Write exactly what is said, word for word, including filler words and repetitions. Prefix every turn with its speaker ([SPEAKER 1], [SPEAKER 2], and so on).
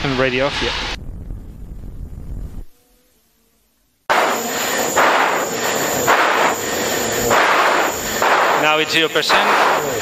[SPEAKER 1] And ready off, yeah. Now it's zero percent.